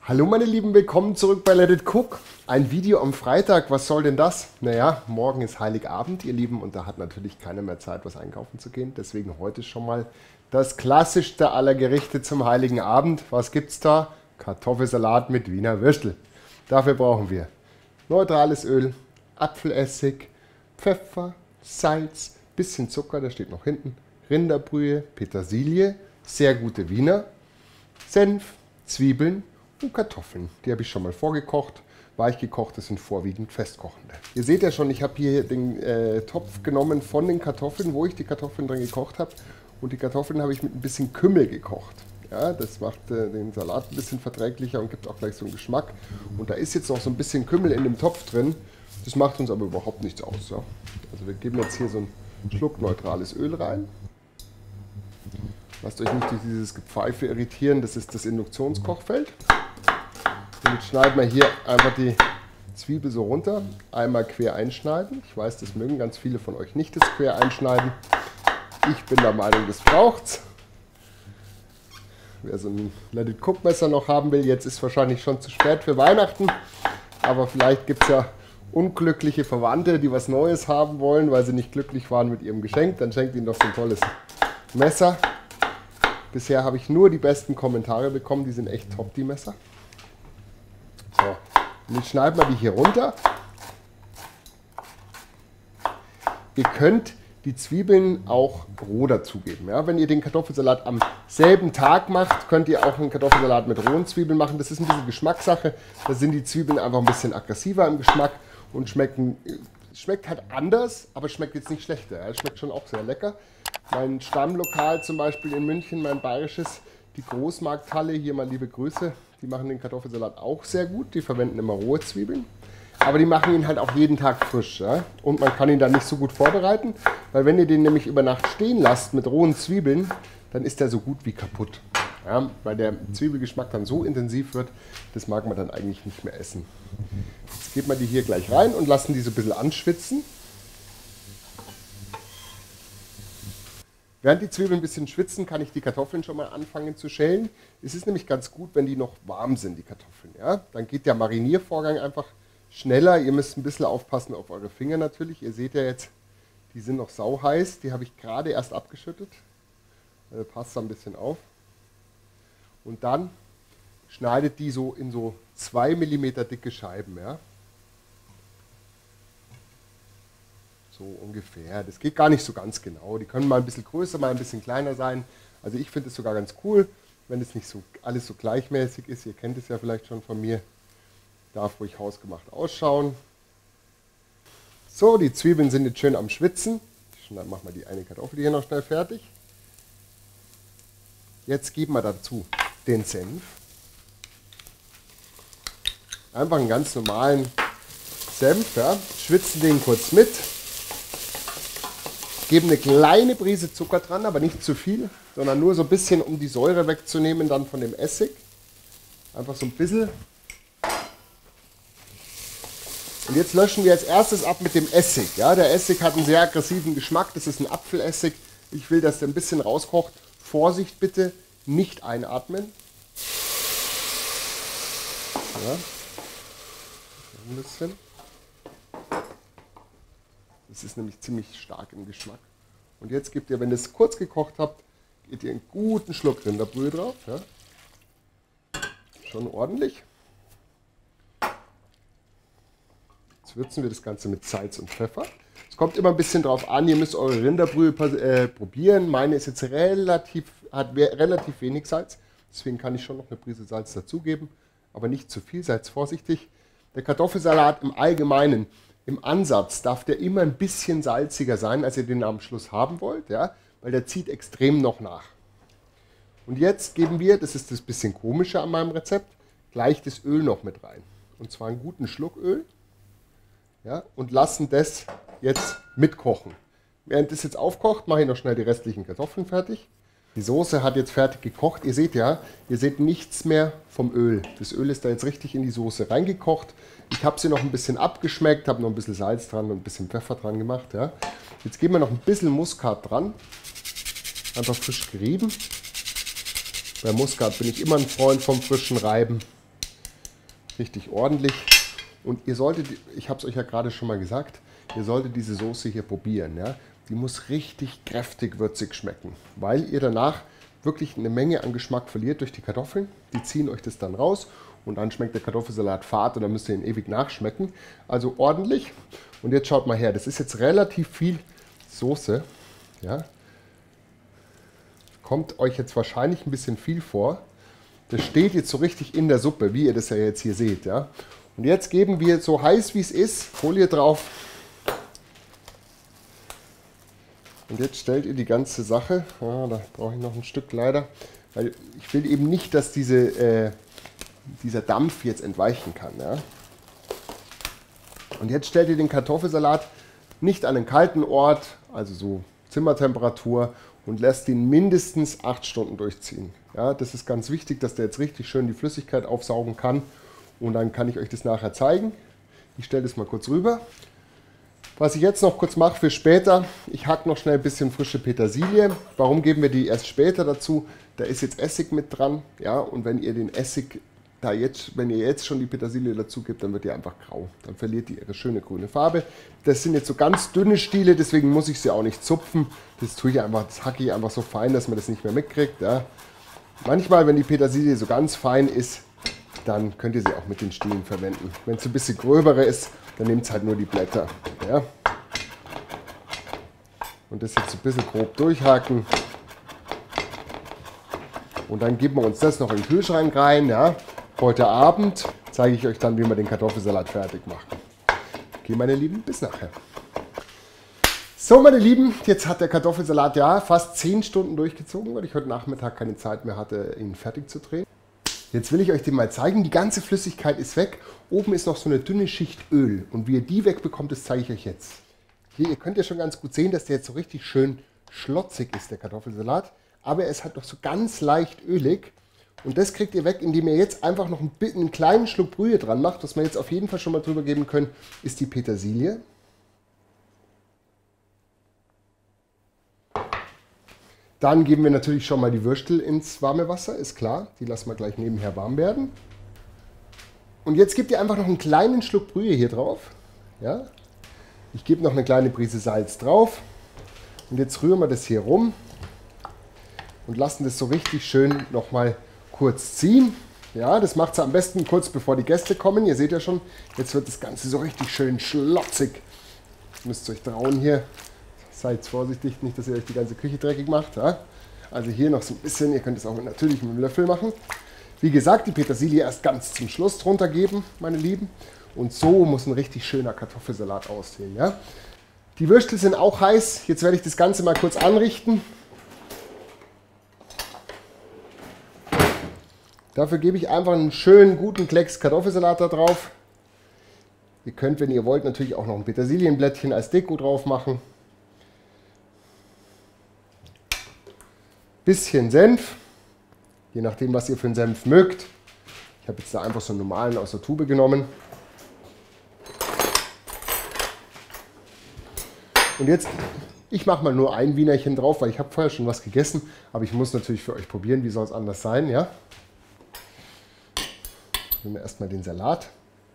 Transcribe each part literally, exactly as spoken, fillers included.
Hallo meine Lieben, willkommen zurück bei Let It Cook. Ein Video am Freitag, was soll denn das? Naja, morgen ist Heiligabend, ihr Lieben, und da hat natürlich keiner mehr Zeit, was einkaufen zu gehen. Deswegen heute schon mal das klassischste aller Gerichte zum Heiligen Abend. Was gibt's da? Kartoffelsalat mit Wiener Würstel. Dafür brauchen wir neutrales Öl, Apfelessig, Pfeffer, Salz, bisschen Zucker, der steht noch hinten, Rinderbrühe, Petersilie, sehr gute Wiener, Senf, Zwiebeln und Kartoffeln. Die habe ich schon mal vorgekocht. Weich gekocht, das sind vorwiegend festkochende. Ihr seht ja schon, ich habe hier den äh, Topf genommen von den Kartoffeln, wo ich die Kartoffeln drin gekocht habe. Und die Kartoffeln habe ich mit ein bisschen Kümmel gekocht. Ja, das macht äh, den Salat ein bisschen verträglicher und gibt auch gleich so einen Geschmack. Und da ist jetzt noch so ein bisschen Kümmel in dem Topf drin. Das macht uns aber überhaupt nichts aus. Ja? Also wir geben jetzt hier so einen Schluck neutrales Öl rein. Lasst euch nicht durch dieses Gepfeife irritieren, das ist das Induktionskochfeld. Damit schneiden wir hier einfach die Zwiebel so runter, einmal quer einschneiden. Ich weiß, das mögen ganz viele von euch nicht, das quer einschneiden. Ich bin der Meinung, das braucht's. Wer so ein Let It Cook Messer noch haben will, jetzt ist wahrscheinlich schon zu spät für Weihnachten. Aber vielleicht gibt es ja unglückliche Verwandte, die was Neues haben wollen, weil sie nicht glücklich waren mit ihrem Geschenk. Dann schenkt ihnen doch so ein tolles Messer. Bisher habe ich nur die besten Kommentare bekommen, die sind echt top, die Messer. So, und jetzt schneiden wir die hier runter. Ihr könnt die Zwiebeln auch roh dazugeben. Ja? Wenn ihr den Kartoffelsalat am selben Tag macht, könnt ihr auch einen Kartoffelsalat mit rohen Zwiebeln machen. Das ist ein bisschen Geschmackssache. Da sind die Zwiebeln einfach ein bisschen aggressiver im Geschmack und schmecken, schmeckt halt anders, aber schmeckt jetzt nicht schlechter. Ja? Schmeckt schon auch sehr lecker. Mein Stammlokal zum Beispiel in München, mein bayerisches, die Großmarkthalle, hier mal liebe Grüße, die machen den Kartoffelsalat auch sehr gut. Die verwenden immer rohe Zwiebeln, aber die machen ihn halt auch jeden Tag frisch. Ja? Und man kann ihn dann nicht so gut vorbereiten, weil wenn ihr den nämlich über Nacht stehen lasst mit rohen Zwiebeln, dann ist der so gut wie kaputt. Ja? Weil der Zwiebelgeschmack dann so intensiv wird, das mag man dann eigentlich nicht mehr essen. Jetzt geben wir die hier gleich rein und lassen die so ein bisschen anschwitzen. Während die Zwiebeln ein bisschen schwitzen, kann ich die Kartoffeln schon mal anfangen zu schälen. Es ist nämlich ganz gut, wenn die noch warm sind, die Kartoffeln. Ja? Dann geht der Mariniervorgang einfach schneller. Ihr müsst ein bisschen aufpassen auf eure Finger natürlich. Ihr seht ja jetzt, die sind noch sauheiß. Die habe ich gerade erst abgeschüttet. Also passt da ein bisschen auf. Und dann schneidet die so in so zwei Millimeter dicke Scheiben. Ja? So ungefähr. Das geht gar nicht so ganz genau. Die können mal ein bisschen größer, mal ein bisschen kleiner sein. Also ich finde es sogar ganz cool, wenn es nicht so alles so gleichmäßig ist. Ihr kennt es ja vielleicht schon von mir. Darf ruhig hausgemacht ausschauen. So, die Zwiebeln sind jetzt schön am Schwitzen. Dann machen wir die eine Kartoffel hier noch schnell fertig. Jetzt geben wir dazu den Senf. Einfach einen ganz normalen Senf. Ja. Schwitzen den kurz mit. Geben eine kleine Prise Zucker dran, aber nicht zu viel, sondern nur so ein bisschen, um die Säure wegzunehmen dann von dem Essig. Einfach so ein bisschen. Und jetzt löschen wir als erstes ab mit dem Essig. Ja, der Essig hat einen sehr aggressiven Geschmack, das ist ein Apfelessig. Ich will, dass der ein bisschen rauskocht. Vorsicht bitte, nicht einatmen. Ja. Ein bisschen. Das ist nämlich ziemlich stark im Geschmack. Und jetzt gebt ihr, wenn ihr es kurz gekocht habt, gebt ihr einen guten Schluck Rinderbrühe drauf. Ja. Schon ordentlich. Jetzt würzen wir das Ganze mit Salz und Pfeffer. Es kommt immer ein bisschen drauf an, ihr müsst eure Rinderbrühe äh, probieren. Meine ist jetzt relativ, hat relativ wenig Salz, deswegen kann ich schon noch eine Prise Salz dazugeben, aber nicht zu viel, seid vorsichtig. Der Kartoffelsalat im Allgemeinen, im Ansatz darf der immer ein bisschen salziger sein, als ihr den am Schluss haben wollt, ja? Weil der zieht extrem noch nach. Und jetzt geben wir, das ist das bisschen komische an meinem Rezept, gleich das Öl noch mit rein. Und zwar einen guten Schluck Öl. Ja, und lassen das jetzt mitkochen. Während das jetzt aufkocht, mache ich noch schnell die restlichen Kartoffeln fertig. Die Soße hat jetzt fertig gekocht. Ihr seht ja, ihr seht nichts mehr vom Öl. Das Öl ist da jetzt richtig in die Soße reingekocht. Ich habe sie noch ein bisschen abgeschmeckt, habe noch ein bisschen Salz dran und ein bisschen Pfeffer dran gemacht. Ja. Jetzt geben wir noch ein bisschen Muskat dran. Einfach frisch gerieben. Bei Muskat bin ich immer ein Freund vom frischen Reiben. richtig ordentlich. Und ihr solltet, ich habe es euch ja gerade schon mal gesagt, ihr solltet diese Soße hier probieren. Ja? Die muss richtig kräftig würzig schmecken, weil ihr danach wirklich eine Menge an Geschmack verliert durch die Kartoffeln. Die ziehen euch das dann raus und dann schmeckt der Kartoffelsalat fad und dann müsst ihr ihn ewig nachschmecken. Also ordentlich. Und jetzt schaut mal her, das ist jetzt relativ viel Soße. Ja? Kommt euch jetzt wahrscheinlich ein bisschen viel vor. Das steht jetzt so richtig in der Suppe, wie ihr das ja jetzt hier seht. Ja? Und jetzt geben wir so heiß wie es ist, Folie drauf. Und jetzt stellt ihr die ganze Sache, ja, da brauche ich noch ein Stück leider, weil ich will eben nicht, dass diese, äh, dieser Dampf jetzt entweichen kann. Ja? Und jetzt stellt ihr den Kartoffelsalat nicht an einen kalten Ort, also so Zimmertemperatur, und lässt ihn mindestens acht Stunden durchziehen. Ja, das ist ganz wichtig, dass der jetzt richtig schön die Flüssigkeit aufsaugen kann. Und dann kann ich euch das nachher zeigen. Ich stelle das mal kurz rüber. Was ich jetzt noch kurz mache für später, ich hacke noch schnell ein bisschen frische Petersilie. Warum geben wir die erst später dazu? Da ist jetzt Essig mit dran. Ja, und wenn ihr den Essig da jetzt, wenn ihr jetzt schon die Petersilie dazu gebt, dann wird die einfach grau. Dann verliert die ihre schöne grüne Farbe. Das sind jetzt so ganz dünne Stiele, deswegen muss ich sie auch nicht zupfen. Das tue ich einfach, das hacke ich einfach so fein, dass man das nicht mehr mitkriegt. Ja. Manchmal, wenn die Petersilie so ganz fein ist, dann könnt ihr sie auch mit den Stielen verwenden. Wenn es ein bisschen gröbere ist, dann nehmt halt nur die Blätter. Ja. Und das jetzt ein bisschen grob durchhaken. Und dann geben wir uns das noch in den Kühlschrank rein. Ja. Heute Abend zeige ich euch dann, wie wir den Kartoffelsalat fertig machen. Okay, meine Lieben, bis nachher. So, meine Lieben, jetzt hat der Kartoffelsalat ja fast zehn Stunden durchgezogen, weil ich heute Nachmittag keine Zeit mehr hatte, ihn fertig zu drehen. Jetzt will ich euch den mal zeigen. Die ganze Flüssigkeit ist weg. Oben ist noch so eine dünne Schicht Öl. Und wie ihr die wegbekommt, das zeige ich euch jetzt. Hier, ihr könnt ja schon ganz gut sehen, dass der jetzt so richtig schön schlotzig ist, der Kartoffelsalat. Aber er ist halt noch so ganz leicht ölig. Und das kriegt ihr weg, indem ihr jetzt einfach noch einen, einen kleinen Schluck Brühe dran macht. Was wir jetzt auf jeden Fall schon mal drüber geben können, ist die Petersilie. Dann geben wir natürlich schon mal die Würstel ins warme Wasser, ist klar. Die lassen wir gleich nebenher warm werden. Und jetzt gebt ihr einfach noch einen kleinen Schluck Brühe hier drauf. Ja? Ich gebe noch eine kleine Prise Salz drauf. Und jetzt rühren wir das hier rum und lassen das so richtig schön nochmal kurz ziehen. Ja, das macht es am besten kurz bevor die Gäste kommen. Ihr seht ja schon, jetzt wird das Ganze so richtig schön schlotzig. Ihr müsst euch trauen hier. Seid vorsichtig, nicht, dass ihr euch die ganze Küche dreckig macht. Ja? Also hier noch so ein bisschen, ihr könnt es auch natürlich mit dem Löffel machen. Wie gesagt, die Petersilie erst ganz zum Schluss drunter geben, meine Lieben. Und so muss ein richtig schöner Kartoffelsalat aussehen. Ja? Die Würstel sind auch heiß. Jetzt werde ich das Ganze mal kurz anrichten. Dafür gebe ich einfach einen schönen, guten Klecks Kartoffelsalat da drauf. Ihr könnt, wenn ihr wollt, natürlich auch noch ein Petersilienblättchen als Deko drauf machen. Bisschen Senf, je nachdem, was ihr für einen Senf mögt. Ich habe jetzt da einfach so einen normalen aus der Tube genommen. Und jetzt, ich mache mal nur ein Wienerchen drauf, weil ich habe vorher schon was gegessen. Aber ich muss natürlich für euch probieren, wie soll es anders sein, ja? Nehmen wir erstmal den Salat.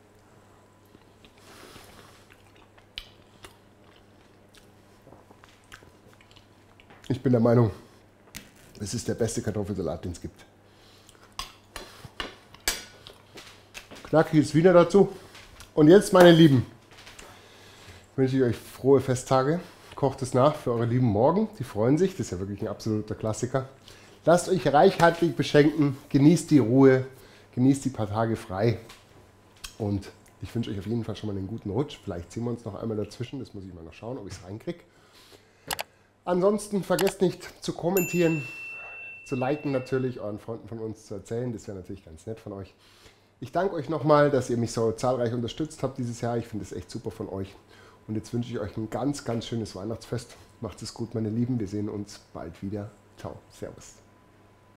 Ich bin der Meinung, es ist der beste Kartoffelsalat, den es gibt. Knackiges Wiener dazu. Und jetzt, meine Lieben, wünsche ich euch frohe Festtage. Kocht es nach für eure Lieben morgen. Die freuen sich. Das ist ja wirklich ein absoluter Klassiker. Lasst euch reichhaltig beschenken. Genießt die Ruhe. Genießt die paar Tage frei. Und ich wünsche euch auf jeden Fall schon mal einen guten Rutsch. Vielleicht sehen wir uns noch einmal dazwischen. Das muss ich mal noch schauen, ob ich es reinkriege. Ansonsten vergesst nicht zu kommentieren, zu liken natürlich, euren Freunden von uns zu erzählen. Das wäre natürlich ganz nett von euch. Ich danke euch nochmal, dass ihr mich so zahlreich unterstützt habt dieses Jahr. Ich finde es echt super von euch. Und jetzt wünsche ich euch ein ganz, ganz schönes Weihnachtsfest. Macht es gut, meine Lieben. Wir sehen uns bald wieder. Ciao. Servus.